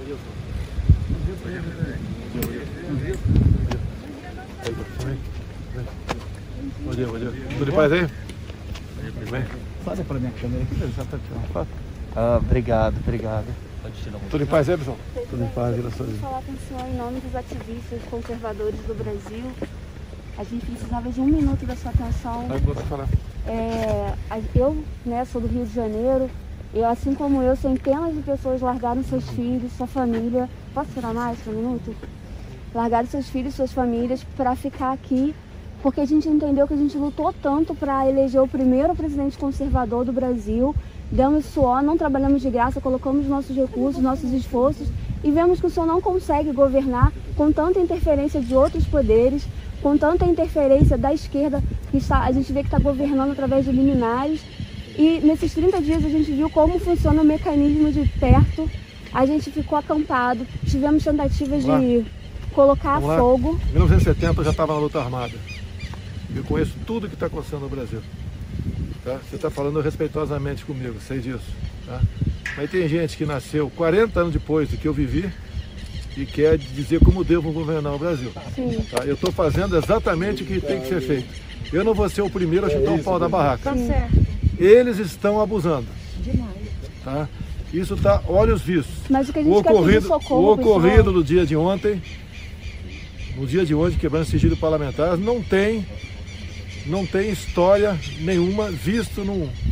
Bom dia, bom dia. Tudo em paz aí? Bem? Fala para minha câmera aqui. Já tá tirando. Obrigado. Tudo em paz aí, pessoal? Tudo em paz, graças a Deus. Eu falar com o senhor em nome dos ativistas conservadores do Brasil. A gente precisava de 1 minuto da sua atenção. Vai poder falar. Eu, sou do Rio de Janeiro. E assim como eu, centenas de pessoas largaram seus filhos, sua família. Posso tirar mais um minuto? Largaram seus filhos, suas famílias para ficar aqui, porque a gente entendeu que a gente lutou tanto para eleger o primeiro presidente conservador do Brasil. Demos suor, não trabalhamos de graça, colocamos nossos recursos, nossos esforços e vemos que o senhor não consegue governar com tanta interferência de outros poderes, com tanta interferência da esquerda, a gente vê que está governando através de liminares. E nesses 30 dias a gente viu como funciona o mecanismo de perto, a gente ficou acampado, tivemos tentativas de colocar fogo. Em 1970 eu já estava na luta armada. Eu conheço tudo que está acontecendo no Brasil. Tá? Você está falando respeitosamente comigo, sei disso. Tá? Mas tem gente que nasceu 40 anos depois do que eu vivi e quer dizer como devo governar o Brasil. Tá? Eu estou fazendo exatamente o que tem que ser feito. Eu não vou ser o primeiro a chutar o pau da barraca. Tá certo. Eles estão abusando. Demais. Tá? Isso está olhos vistos. Mas o que a gente quer pedir socorro, o ocorrido no dia de ontem, no dia de hoje, quebrando sigilo parlamentar, não tem história nenhuma visto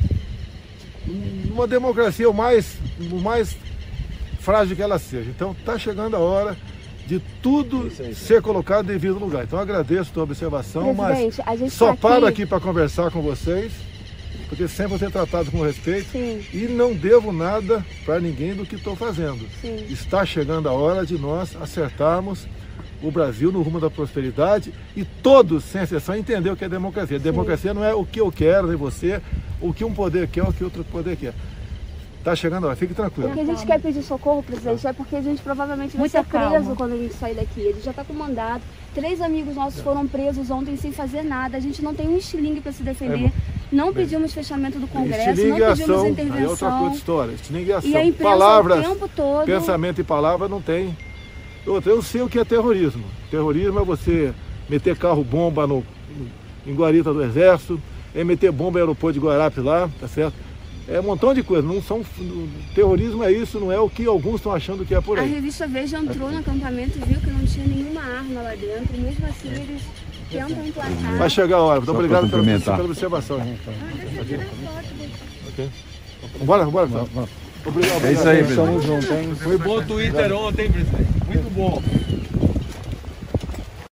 numa democracia o mais frágil que ela seja. Então está chegando a hora de tudo ser colocado no devido lugar. Então agradeço a tua observação, mas só paro aqui para conversar com vocês, porque sempre vou ser tratado com respeito. Sim. E não devo nada para ninguém do que estou fazendo. Sim. Está chegando a hora de nós acertarmos o Brasil no rumo da prosperidade e todos, sem exceção, entender o que é democracia. Democracia não é o que eu quero nem você, o que um poder quer, o que outro poder quer. Está chegando a hora, fique tranquilo. O que a gente quer pedir socorro, presidente, é porque a gente provavelmente vai ser preso quando a gente sair daqui. Ele já está com mandado. 3 amigos nossos foram presos ontem sem fazer nada. A gente não tem um estilingue para se defender. Não pedimos fechamento do Congresso, não pedimos intervenção. Aí é outra coisa de história. Estilingue e ação. E a imprensa palavras, o tempo todo... pensamento e palavra não tem. Outra, eu sei o que é terrorismo. Terrorismo é você meter carro-bomba em guarita do Exército, é meter bomba no aeroporto de Guarapes lá, tá certo? É um montão de coisas. Terrorismo é isso, não é o que alguns estão achando que é por aí. A revista Veja entrou no acampamento e viu que não tinha nenhuma arma lá dentro. Mesmo assim, eles tentam emplacar. Vai chegar a hora. Muito obrigado pela observação. Ok. Vambora. Obrigado. É isso aí, pessoal. Foi bom o Twitter ontem, presidente. Muito bom.